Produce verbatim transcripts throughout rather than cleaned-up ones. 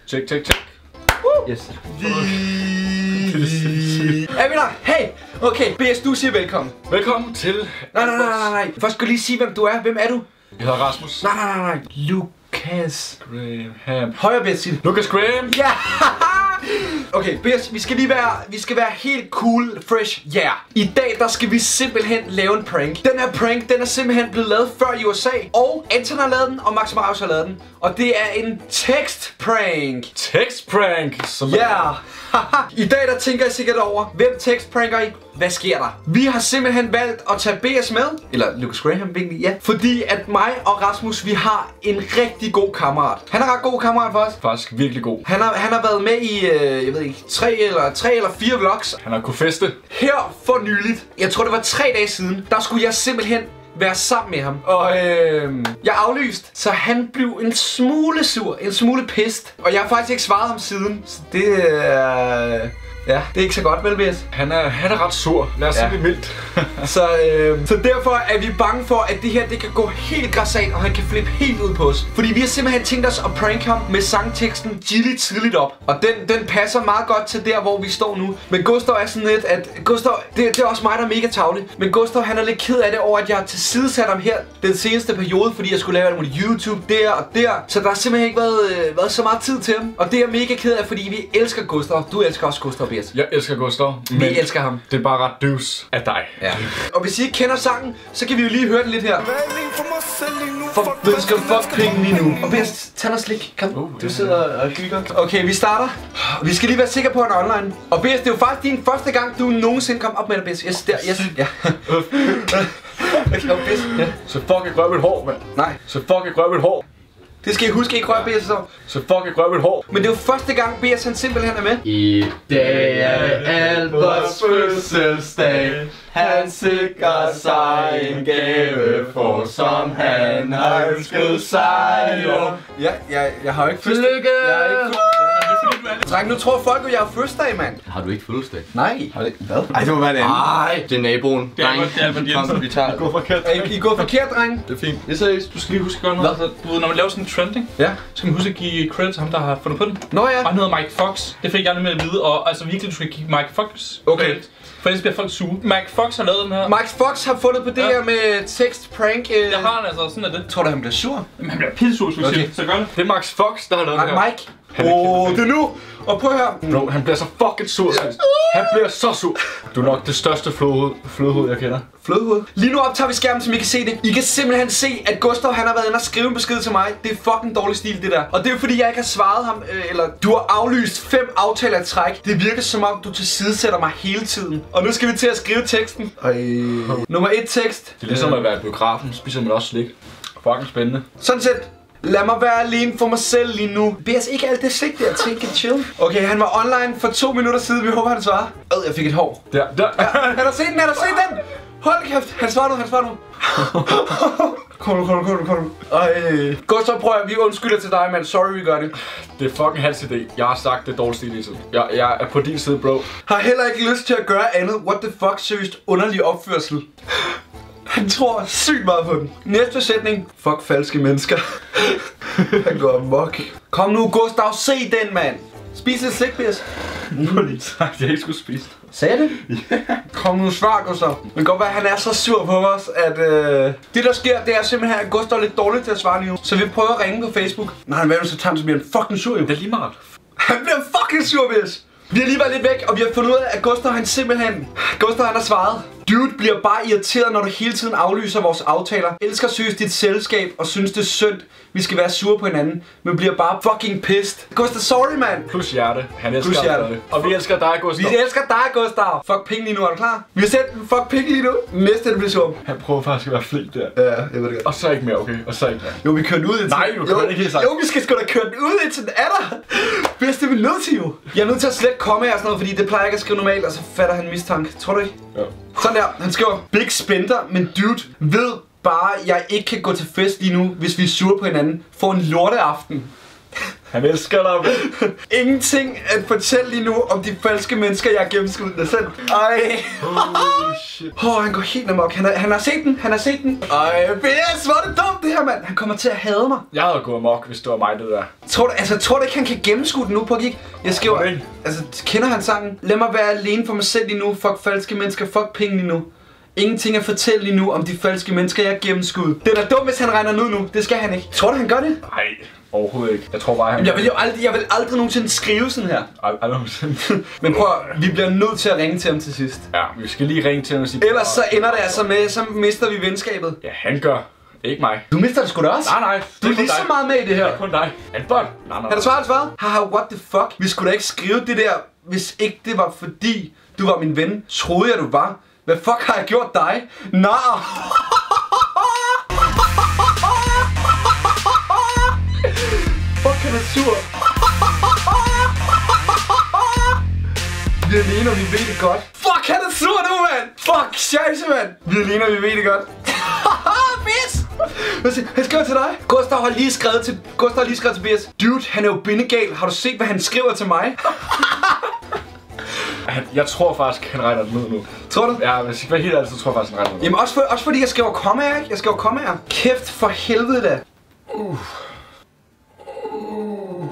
Check, check, check. Woo! Yes. Er vi der? Hey! Okay, B S, du siger velkommen. Velkommen til... Nej, nej, nej, nej, nej. Først skal du lige sige, hvem du er. Hvem er du? Jeg hedder Rasmus. Nej, nej, nej, nej. Lucas Graham. Højre, B S, sig det. Lucas Graham. Ja! Okay, B S, vi skal lige være, vi skal være helt cool, fresh, yeah. I dag, der skal vi simpelthen lave en prank. Den her prank, den er simpelthen blevet lavet før i U S A. Og Anton har lavet den, og Max Maraus har lavet den. Og det er en tekstprank. Tekstprank. Som Ja! Yeah. I dag, der tænker jeg sikkert over, hvem tekstpranker I? Hvad sker der? Vi har simpelthen valgt at tage B S med, eller Lucas Graham, egentlig, ja. Fordi at mig og Rasmus, vi har en rigtig god kammerat. Han er ret god kammerat for os. Faktisk virkelig god. Han har, han har været med i, øh, jeg ved ikke, tre eller, tre eller fire vlogs. Han har kunnet feste. Her for nyligt, jeg tror det var tre dage siden, der skulle jeg simpelthen være sammen med ham. Og øh, jeg aflyst, så han blev en smule sur, en smule pissed. Og jeg har faktisk ikke svaret ham siden, så det er... Øh, ja, det er ikke så godt, vel, B S? Han er, han er ret sur. Lad os sige Ja. det mildt. så, øh, så derfor er vi bange for, at det her, det kan gå helt græsat, og han kan flippe helt ud på os. Fordi vi har simpelthen tænkt os at prank ham med sangteksten Gilly tidligt op. Og den, den passer meget godt til der, hvor vi står nu. Men Gustav er sådan lidt, at Gustav, det, det er også mig, der er mega tavlig. Men Gustav, han er lidt ked af det over, at jeg har tilsidesat ham her den seneste periode, fordi jeg skulle lave alt muligt YouTube der og der. Så der har simpelthen ikke været, øh, været så meget tid til ham. Og det er jeg mega ked af, fordi vi elsker Gustav. Du elsker også Gustav, B S. Jeg elsker Gustav. Vi elsker ham. Det er bare ret døvs af dig. Ja. Og hvis I ikke kender sangen, så kan vi jo lige høre den lidt her. For hvem skal fuck penge lige nu? Og B S, tag noget slik. Kom, uh, du sidder og hygger. Okay, vi starter. Vi skal lige være sikre på, at den er online. Og B S, det er jo faktisk din første gang, du nogensinde kom op med det, B S. Yes, der, yes, ja. Okay, B S. Ja. Så fuck jeg grøb et hår, mand. Nej, Så fuck jeg grøb et hår. det skal I huske, ikke røre B S så. Så fuck jeg grøb et hår. Men det er jo første gang, B S han simpelthen er med. I dag er Alberts fødselsdag. Han sikrer sig en gave, for som han har ønsket sig. Ja, jeg, jeg har jo ikke fødselsdag. Tillykke! Jeg har ikke fødselsdag. Dreng, nu tror folk jo, jeg har fødselsdag, mand. Har du ikke fødselsdag? Nej. Har det hvad? Ej, det må være en anden. Ej, det er naboen. Det er Albert- det er Albert Jensen. Kom, vi tager Gå forkert. Er I, I går forkert, dreng? Det er fint. Det er seriøst, du skal lige huske at gøre noget. Altså, du ved, når man laver sådan en trending, Ja. så skal man huske at give credit til ham, der har fundet på den. Nå ja. Og han hedder Mike Fox. Det fik jeg aldrig med at vide, og altså virkelig, du skal give Mike Fox Okay. credit. For ellers bliver folk sure. Mike Fox har lavet den her. Max Fox har fundet på det Ja. her med text prank. Øh... Jeg har han altså, sådan er det. Tror du, han bliver sur? Jamen, han bliver pissur, skulle jeg Okay. sige. Så gør det. Det er Max Fox, der har lavet det Nej, her. Mike. Han er Åh, kæmpe det er nu. Og prøv her. Bro, han bliver så fucking sur. Han bliver så sur. Du er nok det største flodhoved, flodhoved jeg kender. Flødehoved. Lige nu optager vi skærmen, så I kan se det. I kan simpelthen se, at Gustav han har været inde og skrive en besked til mig. Det er fucking dårlig stil, det der. Og det er jo fordi, jeg ikke har svaret ham. Øh, eller du har aflyst fem aftaler i træk. Det virker som om, du tilsidesætter mig hele tiden. Og nu skal vi til at skrive teksten. Ej. Nummer et tekst. Det er ligesom at være i biografen, spiser man også slik. Fucking spændende. Sådan set. Lad mig være alene for mig selv lige nu. B S ikke alt det sigt der. Take it chill. Okay, han var online for to minutter siden. Vi håber, han svarer. Øh, jeg fik et hår. Der, der. Ja, han har set den, han har set den! Hold kæft, han svarer nu, han svarer nu. Kom nu, kom nu, kom nu, kom nu. Ej. Gustav, prøv at vi undskylder til dig, mand. Sorry, vi gør det. Det er fucking hans idé. Jeg har sagt det dårligt stil i tiden. Jeg, jeg er på din side, bro. Har heller ikke lyst til at gøre andet. What the fuck, seriøst underlig opførsel. Han tror sygt meget på den. Næste sætning. Fuck falske mennesker. Han går amok. Kom nu, Gustav, se den, mand. Spis lidt slik, Piers. Nu har lige sagt, at jeg ikke skulle spise. Sagde det? Ja. Kom nu, svar, Gustav. Det kan godt være, at han er så sur på os, at øh... det der sker, det er simpelthen, at Gustav er lidt dårlig til at svare lige nu. Så vi prøver at ringe på Facebook. Nej, hvad er det så tager, så bliver han fucking sur jo. Det er lige meget. Han bliver fucking sur, Piers. Vi har lige været lidt væk, og vi har fundet ud af, at Gustav han simpelthen... Gustav han har svaret. Dude bliver bare irriteret, når du hele tiden aflyser vores aftaler. Elsker seriøst dit selskab og synes det er synd. Vi skal være sure på hinanden, men bliver bare fucking pissed. Gustav, sorry, mand. Plus hjerte. Han elsker Plus hjerte. dig. Og vi elsker dig, Gustav. Vi elsker dig, Gustav. Fuck penge lige nu, er du klar? Vi har sendt en fuck penge lige nu. Næste, det bliver sur. Han prøver faktisk at være flink der. Ja, jeg ved det godt. Og så ikke mere, okay? Og så ikke mere. Jo, vi kører den ud indtil... Nej, du kører jo, ikke helt sagt. Jo, vi skal sgu da køre den ud indtil den er der. Bedst, det er vi nødt til jo. Jeg er nødt til at slet komme her og sådan noget, fordi det plejer ikke at skrive normalt, og så fatter han mistanke. Tror du ikke? Ja. Sådan der. Han skriver, Big Spender, men dude, ved bare, jeg ikke kan gå til fest lige nu, hvis vi er sure på hinanden. Få en lorteaften. Han elsker dig. Ingenting at fortælle lige nu om de falske mennesker, jeg har gennemskuddet selv. Ej. Holy shit. Åh, oh, han går helt amok. Han har, han har set den. Han har set den. Ej, B S, hvor er det dumt det her, mand. Han kommer til at hade mig. Jeg havde gået amok, hvis det var mig, det der. Tror du, altså, tror du ikke, han kan gennemskue den nu på gik? Jeg skriver, Okay. altså, kender han sangen? Lad mig være alene for mig selv lige nu. Fuck falske mennesker, fuck penge lige nu. Ingenting at fortælle lige nu om de falske mennesker, jeg har gennemskuddet. Det er da dumt, hvis han regner den ud nu. Det skal han ikke. Tror du, han gør det? Nej, overhovedet ikke. Jeg tror bare, han... Jeg vil jo aldrig, jeg vil aldrig nogensinde skrive sådan her. Ald- aldrig nogensinde. Men prøv, vi bliver nødt til at ringe til ham til sidst. Ja, vi skal lige ringe til ham og sige... Ellers så ender det altså med, så mister vi venskabet. Ja, han gør. Ikke mig. Du mister det sgu da også. Nej, nej. Du er kun lige så dig. meget med i det her. Det er kun dig. Albert. Nej, nej. Har du svaret, svaret? Haha, what the fuck? Vi skulle da ikke skrive det der, hvis ikke det var fordi, du var min ven. Troede jeg, du var. Hvad fuck har jeg gjort dig? Nar! Fuck, han er sur. Vi er alene, og vi ved det godt. Fuck, han er sur nu, mand! Fuck, scheisse, mand! Vi er alene, og vi ved det godt. Bis! Hvad siger- Han skriver til dig. Gustav har lige skrevet til Gustav har lige skrevet til B S. Dude, han er jo bindegal. Har du set, hvad han skriver til mig? Han, jeg tror faktisk, han regner den ud nu. Tror du? Ja, hvis jeg skal være helt ærlig, så tror jeg faktisk, han regner den ud. Jamen også, for, også fordi jeg skriver kommaer, ikke? Jeg skriver kommaer. Kæft for helvede da. Uh. Uh.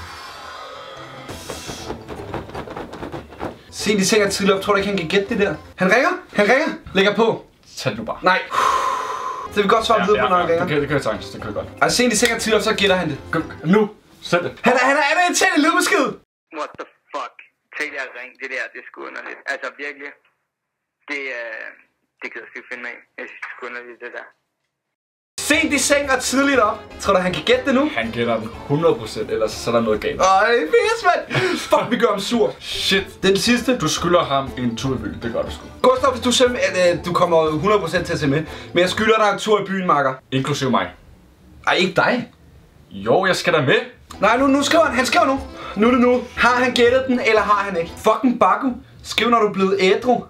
Se, de tænker tidligere op. Tror du ikke, han kan gætte det der? Han ringer. Han ringer. Lægger på. Tag du bare. Nej. Det vil godt svare Ja, videre ja, på, når ja, han ringer. det kan, det kan jeg sagtens. Det kan jeg godt. Altså, se, de tænker tidligere op, så gætter han det. Gå- Nu. Sæt det. Han er, han er, han er en tændt lydbesked. What the fuck? Tænk jer at ringe, det der, det er sgu underligt. Altså virkelig, det, øh, det gider jeg ikke finde mig af. Jeg synes, det er sgu underligt, det der. Sent i seng og tidligt op. Tror du, han kan gætte det nu? Han gætter den hundrede procent, ellers så er der noget galt. Ej, pis, mand. Fuck, vi gør ham sur. Shit. Den sidste. Du skylder ham en tur i byen. Det gør du sgu. Gustav, hvis du simpelthen, øh, du kommer hundrede procent til at se med. Men jeg skylder dig en tur i byen, makker. Inklusive mig. Ej, ikke dig. Jo, jeg skal da med. Nej, nu, nu skriver han. Han skriver nu. Nu er det nu. Har han gættet den, eller har han ikke? Fucking Baku. Skriv, når du er blevet ædru.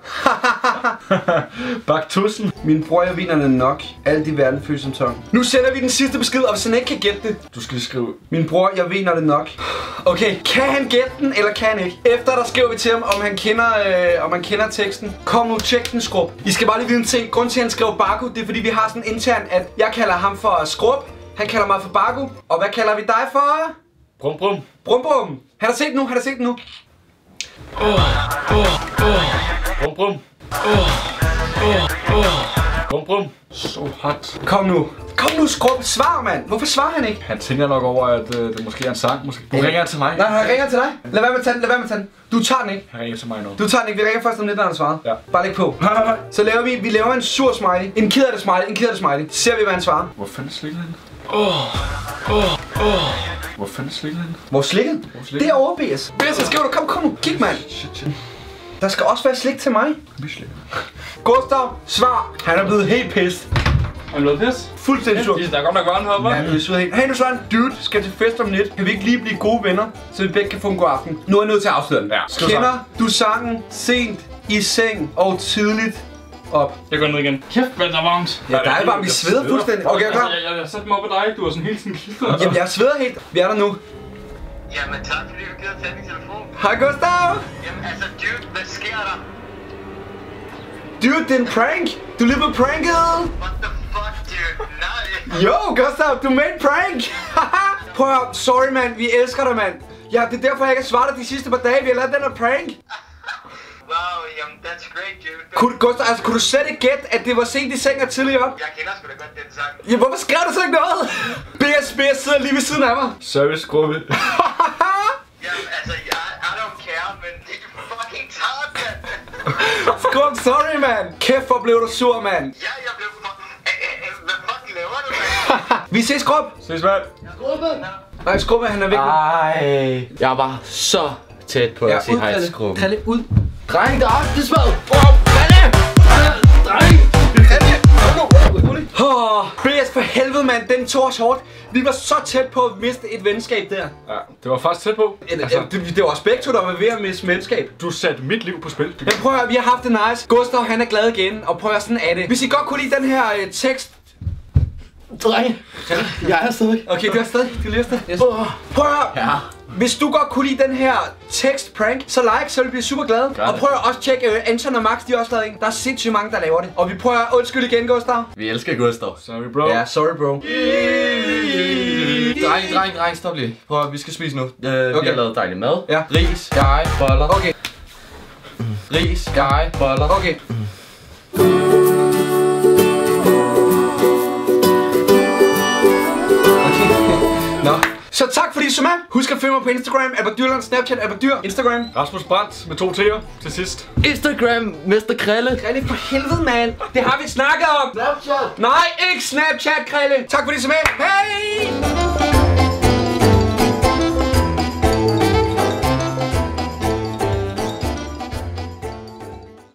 Bak tusind. Min bror, jeg viner den nok. Alt i verden føles som tong. Nu sender vi den sidste besked, og hvis han ikke kan gætte det. Du skal lige skrive. Min bror, jeg viner det nok. Okay, kan han gætte den, eller kan han ikke? Efter der skriver vi til ham, om han kender, øh, om han kender teksten. Kom nu, tjek den, Skrub. I skal bare lige vide en ting. Grunden til, at han skriver Baku, det er fordi, vi har sådan intern, at jeg kalder ham for Skrub. Han kalder mig for Baku. Og hvad kalder vi dig for? Brum, brum. Brum, brum. Han har set den nu, han har set den nu. Brum, brum. Brum, brum. Så hot. Kom nu. Kom nu, Skrub. Svar, mand. Hvorfor svarer han ikke? Han tænker nok over, at øh, det måske er en sang. Måske. Du ringer til mig. Nej, han ringer til dig. Lad være med at tage den, lad være med at tage den. Du tager den ikke. Han ringer til mig nu. Du tager den ikke. Vi ringer først om lidt, når han svarer. Ja. Bare læg på. Så laver vi, vi laver en sur smiley. En ked af det smiley. En ked af det smiley. Så ser vi, hvad han svarer. Hvor fanden slikker han? Åh. Åh. Åh. Hvor fanden slikker han? Hvor slikket? slikket? Det er over, B S. B S, så skriver du. Kom, kom nu. Kig, mand. Shit, shit. Der skal også være slik til mig. Vi slikker. Gustav, svar. Han er blevet helt pissed. Er du blevet pis? Fuldstændig sur. Der er godt nok varmt heroppe, hva'? Ja, nu er jeg helt. Hey, nu Søren. Dude, skal til fest om lidt. Kan vi ikke lige blive gode venner, så vi begge kan få en god aften? Nu er jeg nødt til at afsløre den. Ja, skriv Kender du sangen sent i seng og tidligt op? Jeg går ned igen. Kæft, hvad der er varmt. Ja, der er bare, vi sveder fuldstændig. Okay, er du Altså, klar? jeg, jeg, jeg satte mig op ad dig. Du var sådan helt sådan klistret. Jamen, jeg sveder helt. Vi er der nu. Jamen tak, fordi du gider tage min telefon. Hej, Gustav. Jamen altså, dude, hvad sker der? Dude, det er en prank. Du er lige blevet pranket. What the fuck, dude? Nej. Jo, Gustav, du made en prank. Prøv at høre. Sorry, mand. Vi elsker dig, mand. Ja, det er derfor, jeg ikke har svaret dig de sidste par dage. Vi har lavet den her prank. Wow, jamen, that's great, dude. Kunne, Gustav, altså, kunne du slet ikke gætte, at det var sent i seng og tidligt op? Jeg kender sgu da godt den sang. Ja, hvorfor skrev du så ikke noget? B S, B S sidder lige ved siden af mig. Servicegruppe. Jamen altså, jeg I don't care, men det er fucking tart, mand. Skrub, sorry, mand. Kæft, hvor blev du sur, mand. Ja, jeg blev for... Æ, æ, æ, hvad fuck laver du, mand? Vi ses, Skrub. Ses, mand. Nej, Skrub, han er væk. Ej, jeg var så tæt på at sige hej til Skrubben. Krille, ud. Dreng, der er aftensmad! Wow, Krille! Dreng! Åh, B S, for helvede, mand. Den tog os hårdt. Vi var så tæt på at miste et venskab der. Ja, det var faktisk tæt på. Altså, det, det var os begge to, der var ved at miste venskab. Du satte mit liv på spil. Men prøv at høre, vi har haft det nice. Gustav, han er glad igen. Og prøv at høre, sådan er det. Hvis I godt kunne lide den her øh, tekst... Drenge, jeg er stadig. Okay, du er stadig. Du er lige stadig. Yes. Prøv at høre. Ja. Hvis du godt kunne lide den her tekst-prank, så like, så vil vi blive super glade. Gør og det. prøv at også tjekke uh, Anton og Max, de har også lavet en. Der er sindssygt mange, der laver det. Og vi prøver at undskylde igen, Gustav. Vi elsker Gustav. Sorry, bro. Ja, sorry bro. Dreng, dreng, dreng, stop lige. Prøv at, vi skal spise nu. Uh, okay. Vi Okay. har lavet dejlig mad. Ja. Ris, jeg, boller. Okay, Ris, jeg, boller. okay. Nå. Så tak fordi I så med. Husk at følge mig på Instagram, Abadyrland, Snapchat, Abadyr, Instagram. Rasmus Brandt med to T'er til sidst. Instagram, mister Krille. Krille, for helvede, mand. Det har vi snakket om. Snapchat. Nej, ikke Snapchat, Krille. Tak fordi I så med. Hej!